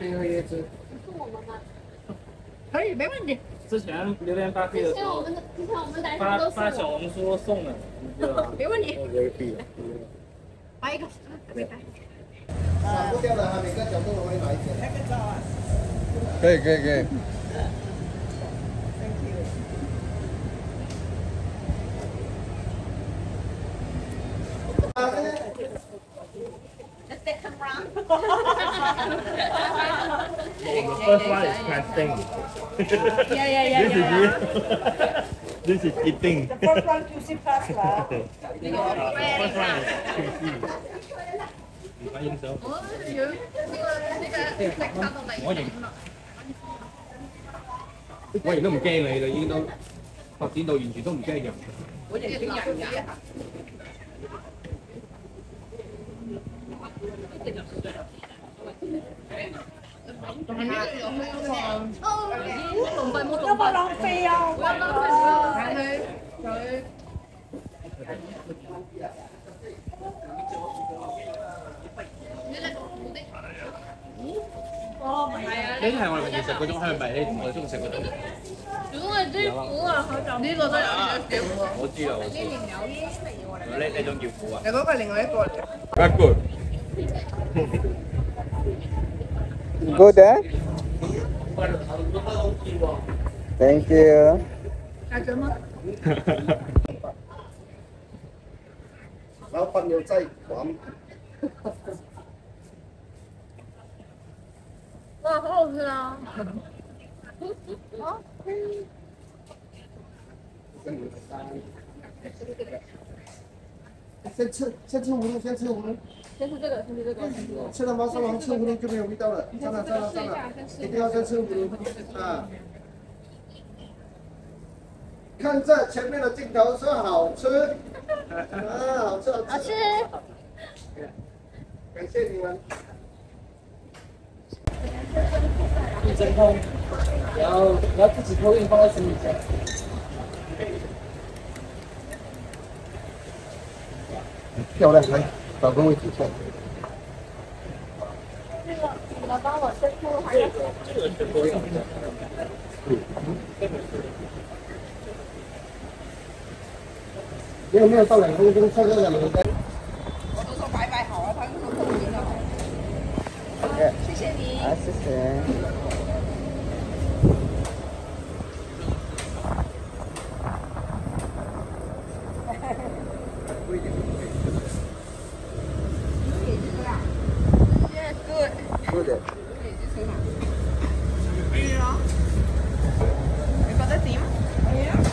可以喝椰汁。 是我们吗？ 可以，没问题。 之前榴莲大飞的时候， 之前我们来的都是发小红书送的，对吧？ 没问题。 来来一个，拜拜。 散不掉的哈，每个角度我会拿一点。 可以可以可以。 Let's take some round. The first one is planting. Yeah. This is eating. The first one juicy plus lah. The first one is juicy. 唔該影相。我影。我影都唔驚你啦，已經都發展到完全都唔驚人。 我影影人㗎。 有冇浪費啊？ 呢啲係我哋平時食嗰種香米，我哋中意食嗰種。 如果係啲苦啊，好就呢個都有啲苦。 我知啦，我知。呢種叫苦啊。 你嗰個係另外一個嚟。 Very good. Good, eh? Thank you. 大嘴嗎？ 然后放牛再玩。 哇，好好吃啊！ 先吃葫芦，先吃葫芦。 先吃这个，先吃这个。 吃了毛烧王吃葫芦就没有味道了。站了，一定要先吃葫芦啊！看这前面的镜头说好吃，啊，好吃， 好吃。 感谢你们。 真空，然后你要自己托运放在行李箱。 漂亮，来找个位置坐。 这个你们帮我先出还是？ 这个全部用。 你有没有到2公斤？测个2公斤。 我都说摆好了，他就说透明了。谢谢你。 啊，谢谢。 Yes, good. Good. 你覺得點？係啊。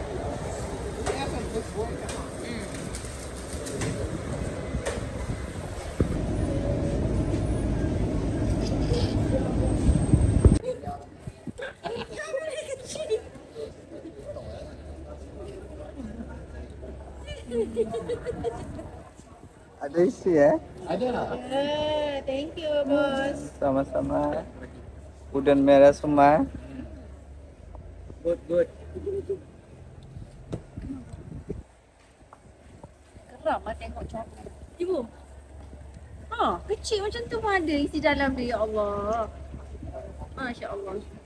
Ada isi ya? Ada lah. Thank you, bos. Sama-sama. Udang merah semua. Good, good. Geram lah tengok coklat. Ibu. Ha, kecil macam tu pun ada isi dalam dia, ya Allah. Masya Allah.